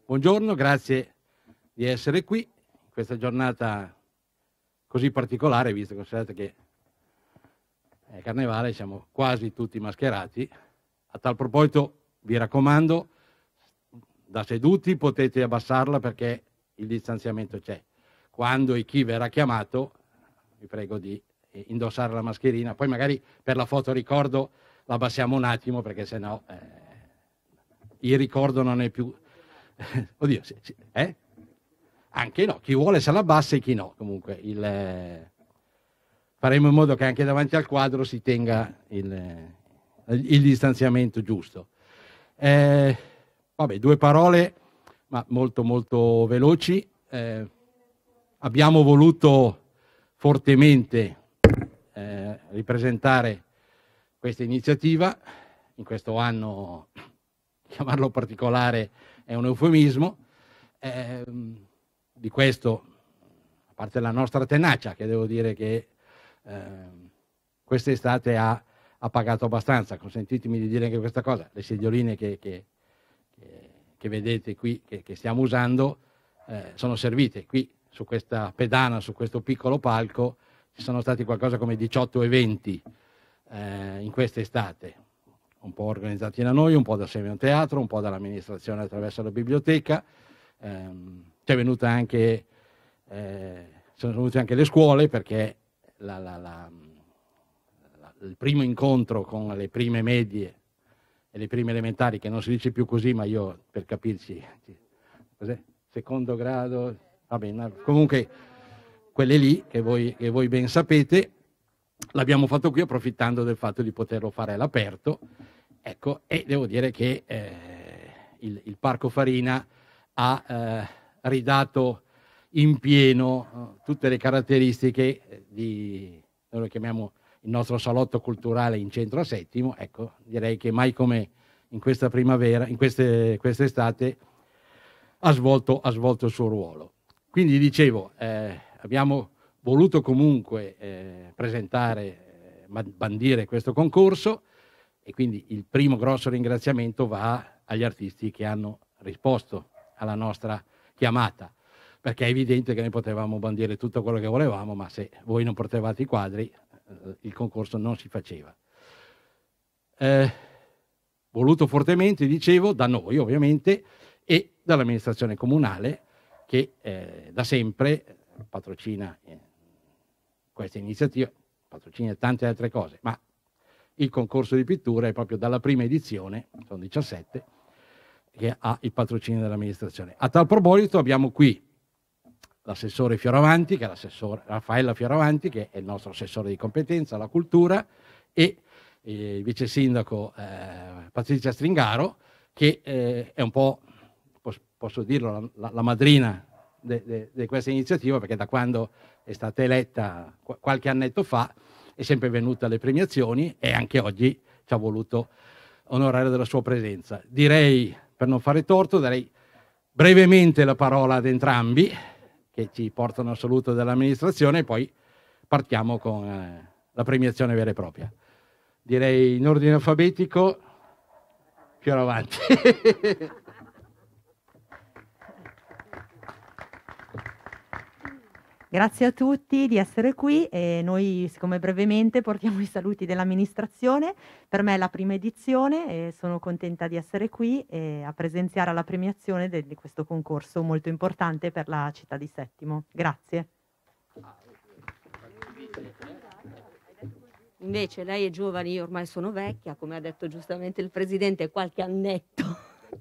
buongiorno, grazie di essere qui in questa giornata così particolare, visto che considerate che è Carnevale, siamo quasi tutti mascherati. A tal proposito vi raccomando, da seduti potete abbassarla perché il distanziamento c'è. Quando e chi verrà chiamato, vi prego di indossare la mascherina, poi magari per la foto ricordo la abbassiamo un attimo perché sennò il ricordo non è più... Oddio, anche no, chi vuole se la abbassa e chi no, comunque faremo in modo che anche davanti al quadro si tenga il distanziamento giusto. Vabbè, 2 parole, ma molto molto veloci. Abbiamo voluto fortemente ripresentare questa iniziativa in questo anno. Chiamarlo particolare è un eufemismo. Di questo, a parte la nostra tenacia, che devo dire che quest'estate ha pagato abbastanza, consentitemi di dire anche questa cosa, le sedioline che vedete qui, che stiamo usando, sono servite. Qui su questa pedana, su questo piccolo palco, ci sono stati qualcosa come 18 eventi in quest'estate, un po' organizzati da noi, un po' da Semio Teatro, un po' dall'amministrazione attraverso la biblioteca. C'è venuta anche, sono venute anche le scuole, perché il primo incontro con le prime medie e le prime elementari, che non si dice più così, ma io per capirci, cos'è? Secondo grado, va bene, comunque quelle lì che voi ben sapete, l'abbiamo fatto qui approfittando del fatto di poterlo fare all'aperto, ecco, e devo dire che il Parco Farina ha ridato in pieno tutte le caratteristiche di, noi lo chiamiamo il nostro salotto culturale in centro a Settimo. Ecco, direi che mai come in questa primavera, in quest'estate, ha svolto il suo ruolo. Quindi dicevo, abbiamo voluto comunque presentare, bandire questo concorso, e quindi il primo grosso ringraziamento va agli artisti che hanno risposto alla nostra chiamata, perché è evidente che noi potevamo bandire tutto quello che volevamo, ma se voi non portavate i quadri il concorso non si faceva. Voluto fortemente, dicevo, da noi ovviamente e dall'amministrazione comunale, che da sempre patrocina questa iniziativa, patrocina tante altre cose, ma il concorso di pittura è proprio dalla prima edizione, sono 17, che ha il patrocinio dell'amministrazione. A tal proposito abbiamo qui l'assessore Fioravanti, che è l'assessore Raffaella Fioravanti, che è il nostro assessore di competenza alla cultura, e il vice sindaco Patrizia Stringaro, che è un po', posso dirlo, la madrina di questa iniziativa, perché da quando è stata eletta qualche annetto fa è sempre venuta alle premiazioni e anche oggi ci ha voluto onorare della sua presenza. Direi, per non fare torto, darei brevemente la parola ad entrambi, che ci portano al saluto dell'amministrazione, e poi partiamo con la premiazione vera e propria. Direi in ordine alfabetico, Fioravanti. Grazie a tutti di essere qui, e noi, siccome brevemente, portiamo i saluti dell'amministrazione. Per me è la prima edizione e sono contenta di essere qui a presenziare alla premiazione di questo concorso molto importante per la città di Settimo. Grazie. Invece lei è giovane, io ormai sono vecchia, come ha detto giustamente il Presidente, qualche annetto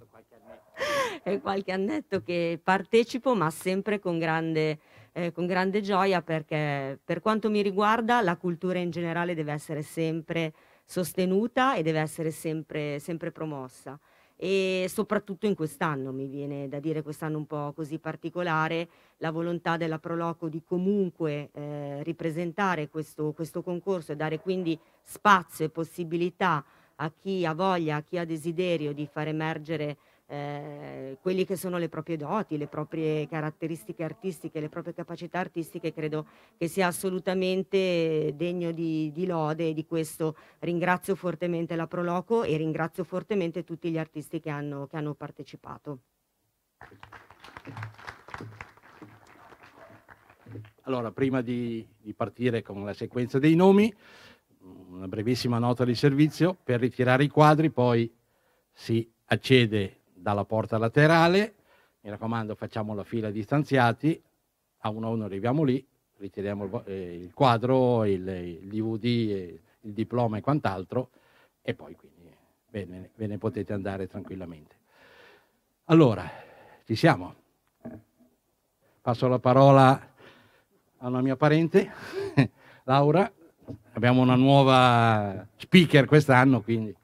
che partecipo, ma sempre con grande gioia, perché per quanto mi riguarda la cultura in generale deve essere sempre sostenuta e deve essere sempre promossa, e soprattutto in quest'anno, mi viene da dire quest'anno un po' così particolare, la volontà della Proloco di comunque ripresentare questo concorso e dare quindi spazio e possibilità a chi ha voglia, a chi ha desiderio di far emergere quelli che sono le proprie doti, le proprie caratteristiche artistiche, le proprie capacità artistiche. Credo che sia assolutamente degno di lode, e di questo ringrazio fortemente la Proloco e ringrazio fortemente tutti gli artisti che hanno partecipato. Allora, prima di partire con la sequenza dei nomi, una brevissima nota di servizio: per ritirare i quadri poi si accede dalla porta laterale, mi raccomando facciamo la fila distanziati, a uno arriviamo lì, ritiriamo il quadro, il DVD, il diploma e quant'altro, e poi quindi ve ne potete andare tranquillamente. Allora, ci siamo? Passo la parola a una mia parente, Laura. Abbiamo una nuova speaker quest'anno, quindi.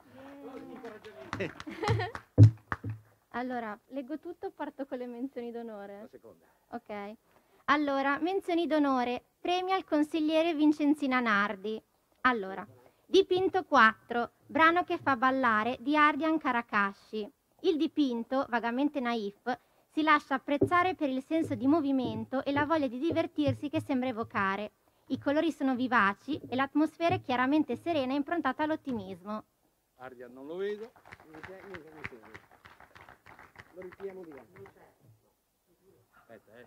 Allora, leggo tutto, parto con le menzioni d'onore. La seconda. Ok. Allora, menzioni d'onore, premio al consigliere Vincenzina Nardi. Allora, dipinto 4, brano che fa ballare di Ardian Karakashi. Il dipinto, vagamente naif, si lascia apprezzare per il senso di movimento e la voglia di divertirsi che sembra evocare. I colori sono vivaci e l'atmosfera è chiaramente serena e improntata all'ottimismo. Ardian non lo vedo. Lo ritiriamo via. Aspetta,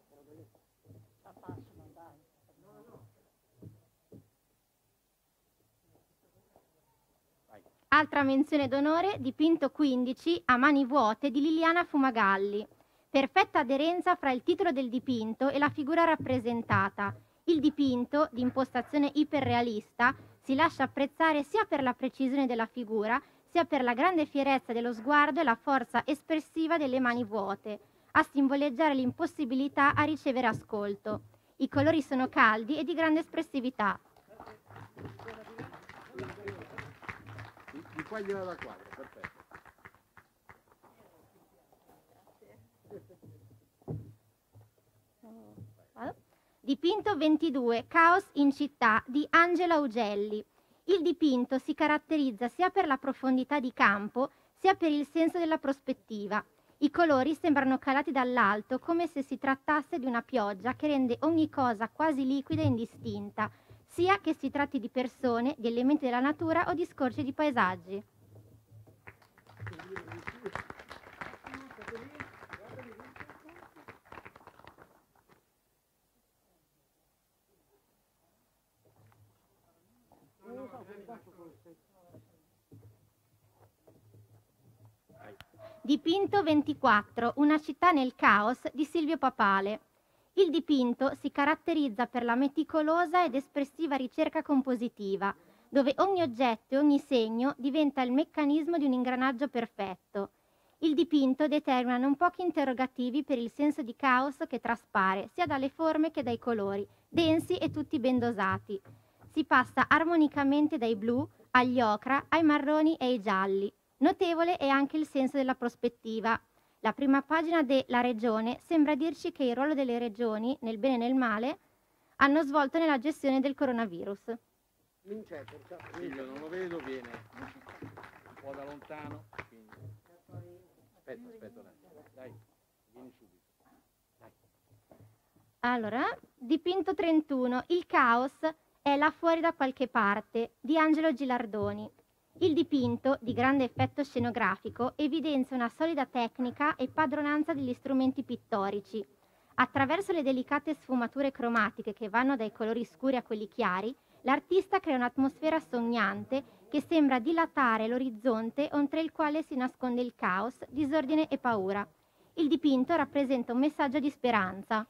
Altra menzione d'onore, dipinto 15 a mani vuote di Liliana Fumagalli. Perfetta aderenza fra il titolo del dipinto e la figura rappresentata. Il dipinto, di impostazione iperrealista, si lascia apprezzare sia per la precisione della figura, sia per la grande fierezza dello sguardo e la forza espressiva delle mani vuote, a simboleggiare l'impossibilità a ricevere ascolto. I colori sono caldi e di grande espressività. Di qua gliela da quadro, perfetto. Dipinto 22, Caos in città di Angela Ugelli. Il dipinto si caratterizza sia per la profondità di campo, sia per il senso della prospettiva. I colori sembrano calati dall'alto, come se si trattasse di una pioggia che rende ogni cosa quasi liquida e indistinta, sia che si tratti di persone, di elementi della natura o di scorci di paesaggi. Dipinto 24, Una città nel caos di Silvio Papale. Il dipinto si caratterizza per la meticolosa ed espressiva ricerca compositiva, dove ogni oggetto e ogni segno diventa il meccanismo di un ingranaggio perfetto. Il dipinto determina non pochi interrogativi per il senso di caos che traspare sia dalle forme che dai colori, densi e tutti ben dosati. Si passa armonicamente dai blu agli ocra, ai marroni e ai gialli. Notevole è anche il senso della prospettiva. La prima pagina de La Regione sembra dirci che il ruolo delle regioni, nel bene e nel male, hanno svolto nella gestione del coronavirus. Figlio, non lo vedo, viene un po' da lontano. Quindi. Aspetta un attimo. Dai, vieni subito. Dai. Allora, dipinto 31, Il caos è là fuori da qualche parte, di Angelo Gilardoni. Il dipinto, di grande effetto scenografico, evidenzia una solida tecnica e padronanza degli strumenti pittorici. Attraverso le delicate sfumature cromatiche che vanno dai colori scuri a quelli chiari, l'artista crea un'atmosfera sognante che sembra dilatare l'orizzonte oltre il quale si nasconde il caos, disordine e paura. Il dipinto rappresenta un messaggio di speranza.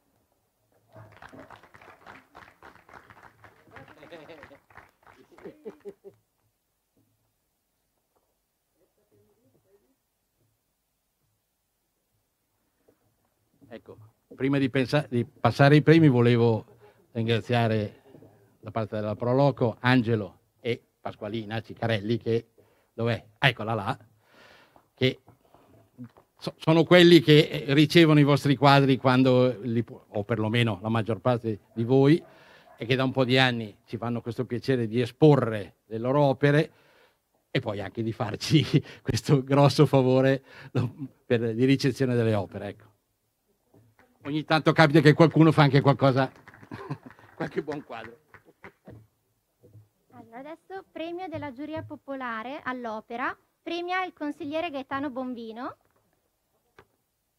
Ecco, prima di passare ai premi volevo ringraziare da parte della Proloco Angelo e Pasqualina Ciccarelli che, dov'è? Eccola là, che sono quelli che ricevono i vostri quadri quando o perlomeno la maggior parte di voi, e che da un po' di anni ci fanno questo piacere di esporre le loro opere e poi anche di farci questo grosso favore di ricezione delle opere, ecco. Ogni tanto capita che qualcuno fa anche qualcosa, qualche buon quadro. Allora, adesso premio della giuria popolare all'opera, premia il consigliere Gaetano Bonvino.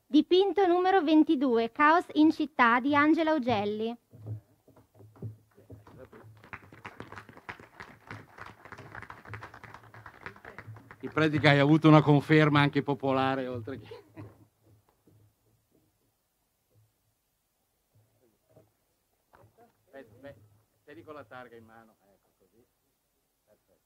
Dipinto numero 22, Caos in città di Angela Ugelli. In pratica hai avuto una conferma anche popolare, oltre che... Aspetta, tieni con la targa in mano, ecco così. Perfetto.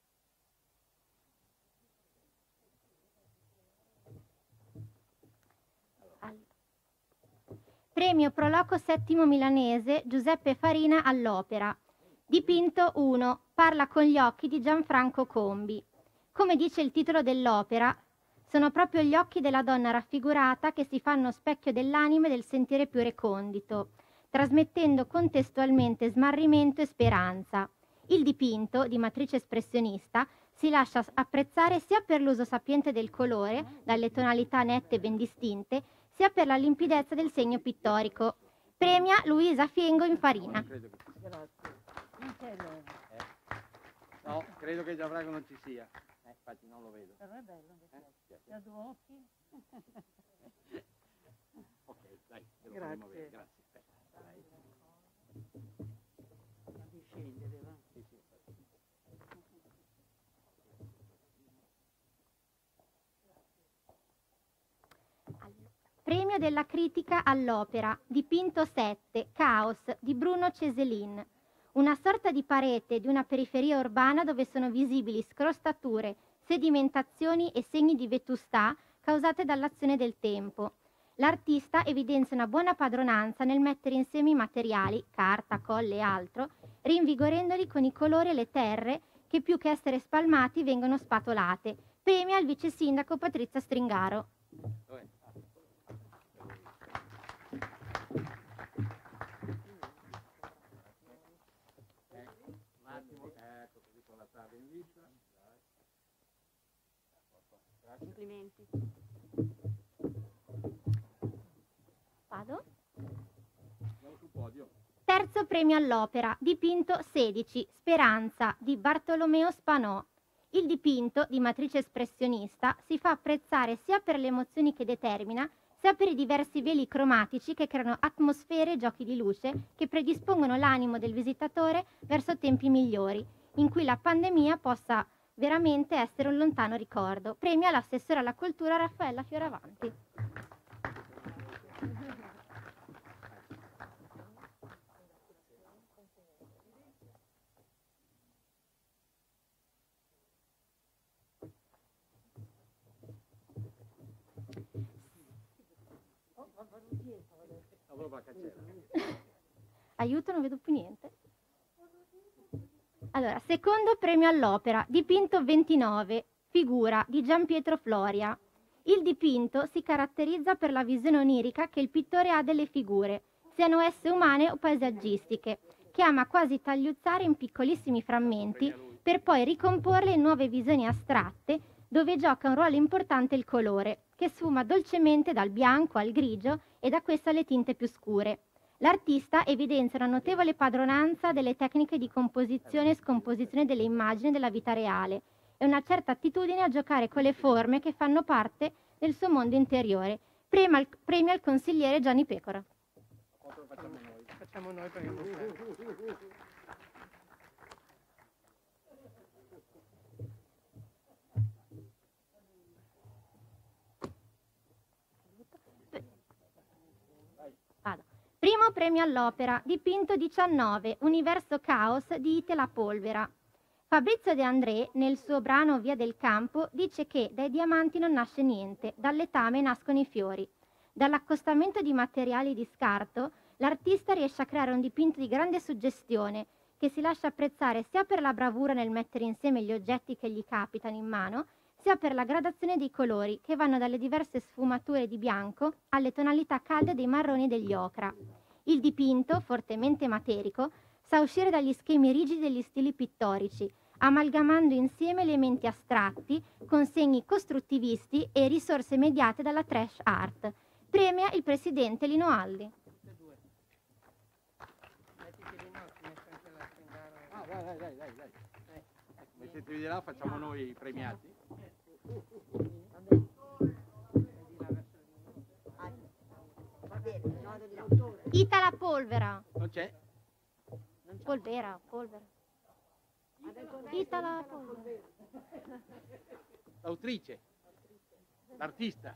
Premio Proloco Settimo Milanese Giuseppe Farina all'opera. Dipinto 1, Parla con gli occhi di Gianfranco Combi. Come dice il titolo dell'opera, sono proprio gli occhi della donna raffigurata che si fanno specchio dell'anima e del sentire più recondito, trasmettendo contestualmente smarrimento e speranza. Il dipinto, di matrice espressionista, si lascia apprezzare sia per l'uso sapiente del colore, dalle tonalità nette e ben distinte, sia per la limpidezza del segno pittorico. Premia Luisa Fiengo in Farina. No, credo che Gianfranco non ci sia. Infatti non lo vedo. Però è bello, ha due occhi. Ok, dai, te lo faremo vedere. Grazie. Discendere, va. Sì, sì. Premio della critica all'opera, dipinto 7, Caos, di Bruno Ceselin. Una sorta di parete di una periferia urbana dove sono visibili scrostature, sedimentazioni e segni di vetustà causate dall'azione del tempo. L'artista evidenzia una buona padronanza nel mettere insieme i materiali, carta, colle e altro, rinvigorendoli con i colori e le terre che più che essere spalmati vengono spatolate. Premia il vice sindaco Patrizia Stringaro. Complimenti. Vado? Andiamo sul podio. Terzo premio all'opera, dipinto 16, Speranza, di Bartolomeo Spanò. Il dipinto, di matrice espressionista, si fa apprezzare sia per le emozioni che determina, sia per i diversi veli cromatici che creano atmosfere e giochi di luce che predispongono l'animo del visitatore verso tempi migliori, in cui la pandemia possa veramente essere un lontano ricordo. Premia l'assessore alla cultura Raffaella Fioravanti. Aiuto, non vedo più niente. Allora, secondo premio all'opera, dipinto 29, Figura, di Gianpietro Floria. Il dipinto si caratterizza per la visione onirica che il pittore ha delle figure, siano esse umane o paesaggistiche, che ama quasi tagliuzzare in piccolissimi frammenti per poi ricomporle in nuove visioni astratte, dove gioca un ruolo importante il colore, che sfuma dolcemente dal bianco al grigio e da questo alle tinte più scure. L'artista evidenzia una notevole padronanza delle tecniche di composizione e scomposizione delle immagini della vita reale e una certa attitudine a giocare con le forme che fanno parte del suo mondo interiore. Premia il consigliere Gianni Pecora. Facciamo noi perché non serve. Primo premio all'opera, dipinto 19, Universo Caos di Itela Polvera. Fabrizio De André, nel suo brano Via del Campo, dice che dai diamanti non nasce niente, dal letame nascono i fiori. Dall'accostamento di materiali di scarto, l'artista riesce a creare un dipinto di grande suggestione, che si lascia apprezzare sia per la bravura nel mettere insieme gli oggetti che gli capitano in mano, sia per la gradazione dei colori, che vanno dalle diverse sfumature di bianco alle tonalità calde dei marroni e degli ocra. Il dipinto, fortemente materico, sa uscire dagli schemi rigidi degli stili pittorici, amalgamando insieme elementi astratti con segni costruttivisti e risorse mediate dalla trash art. Premia il presidente Lino Alli. Dai. Mettetevi di là, facciamo noi i premiati. Itala Polvera. Non c'è? Polvera. Itala Polvera. L'autrice, l'artista.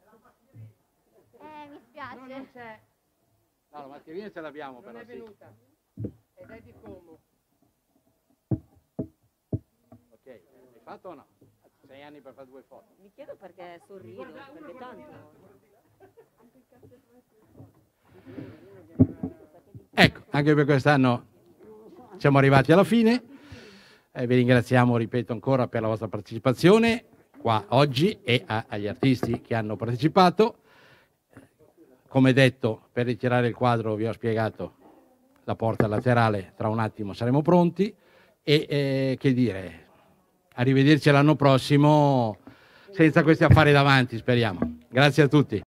Mi spiace. No, non c'è, No, la mascherina ce l'abbiamo non però, è sì. venuta. Ed è di Como. Ok, hai fatto o no? 6 anni per fare 2 foto. Mi chiedo perché sorrido, perché tanto... Ecco, anche per quest'anno siamo arrivati alla fine. Vi ringraziamo, ripeto ancora, per la vostra partecipazione qua oggi e agli artisti che hanno partecipato. Come detto, per ritirare il quadro vi ho spiegato la porta laterale, tra un attimo saremo pronti e che dire, arrivederci l'anno prossimo senza questi affari davanti, speriamo. Grazie a tutti.